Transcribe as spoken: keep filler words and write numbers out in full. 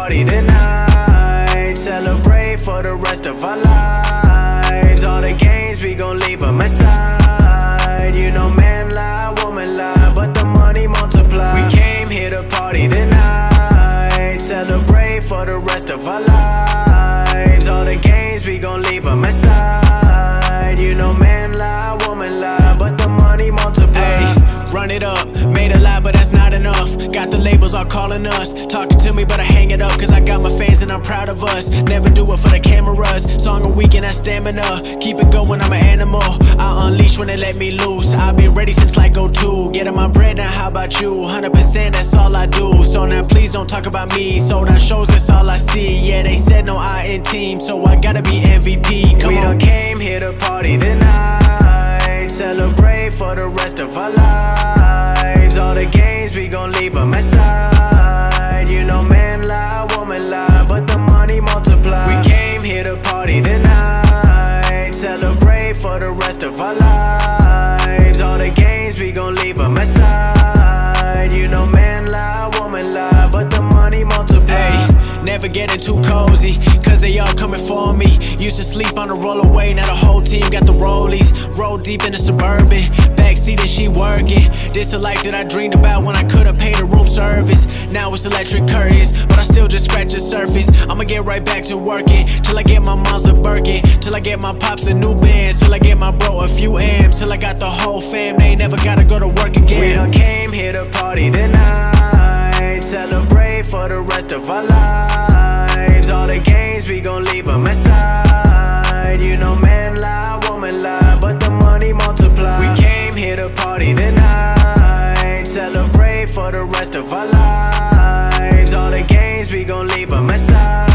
party tonight, celebrate for the rest of our lives. All the games, we gon' leave them aside. You know men lie, woman lie, but the money multiply. We came here to party tonight, celebrate for the rest of our lives. All the games, we gon' leave them aside. You know men lie, woman lie, but the money multiply. Ay, run it up, made a lot, but that's not enough. Got the labels all calling us, talking to me, but I hang it up, cause I got my fans and I'm proud of us. Never do it for the cameras, song a week and that's stamina. Keep it going, I'm an animal, I unleash when they let me loose. I've been ready since like oh two, getting my bread, now how about you? one hundred percent, that's all I do, so now please don't talk about me. Sold out shows, that's all I see, yeah they said no I in team, so I gotta be M V P. Come we on. Done came here to party tonight, celebrate for the rest of our lives. All the games, we gon' leave them aside. You know men lie, woman lie, but the money multiply. We came here to party tonight, celebrate for the rest of our lives. All the games, we gon' leave them aside. You know men lie, woman lie, but the money multiply. Ay, never getting too cozy, cause they all coming for me. Used to sleep on the rollaway, now the whole team got the rollies. Roll deep in the Suburban, backseat and she working. This the life that I dreamed about when I could've paid a room service. Now it's electric curtains, but I still just scratch the surface. I'ma get right back to working, till I get my mom's the Birkin, till I get my pops the new bands, till I get my bro a few M's, till I got the whole fam, they ain't never gotta go to work again. We done came here to party tonight, celebrate for the rest of our lives. All the games, we gon' leave them aside. You know men lie, woman lie, but the money multiply. We came here to party tonight, celebrate for the rest of our lives. All the games, we gon' leave them aside.